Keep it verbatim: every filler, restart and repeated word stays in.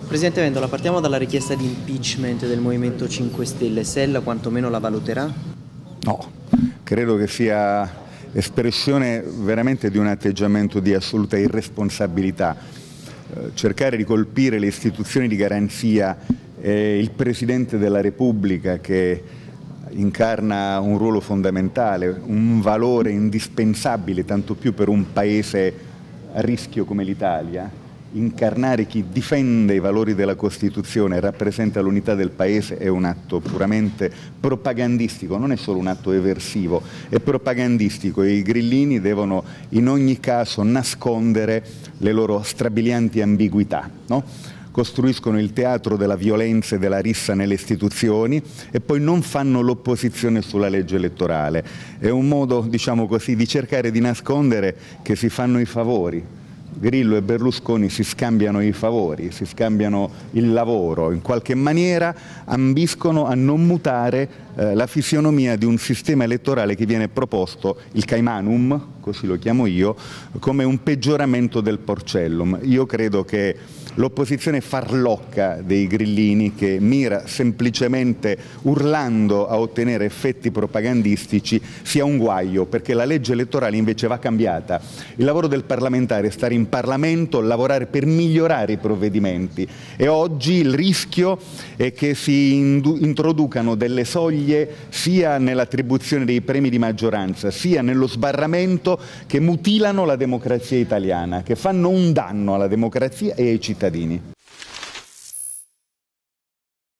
Presidente Vendola, partiamo dalla richiesta di impeachment del Movimento cinque Stelle. S E L quantomeno la valuterà? No, credo che sia espressione veramente di un atteggiamento di assoluta irresponsabilità. Eh, cercare di colpire le istituzioni di garanzia e il Presidente della Repubblica, che incarna un ruolo fondamentale, un valore indispensabile, tanto più per un paese a rischio come l'Italia. Incarnare chi difende i valori della Costituzione e rappresenta l'unità del Paese è un atto puramente propagandistico, non è solo un atto eversivo, è propagandistico e i grillini devono in ogni caso nascondere le loro strabilianti ambiguità, no? Costruiscono il teatro della violenza e della rissa nelle istituzioni e poi non fanno l'opposizione sulla legge elettorale. È un modo, diciamo così, di cercare di nascondere che si fanno i favori. Grillo e Berlusconi si scambiano i favori, si scambiano il lavoro, in qualche maniera ambiscono a non mutare eh, la fisionomia di un sistema elettorale che viene proposto, il Caimanum, così lo chiamo io, come un peggioramento del Porcellum. Io credo che l'opposizione farlocca dei grillini, che mira semplicemente urlando a ottenere effetti propagandistici, sia un guaio, perché la legge elettorale invece va cambiata. Il lavoro del parlamentare è stare in Parlamento, lavorare per migliorare i provvedimenti e oggi il rischio è che si introducano delle soglie sia nell'attribuzione dei premi di maggioranza sia nello sbarramento che mutilano la democrazia italiana, che fanno un danno alla democrazia e ai cittadini.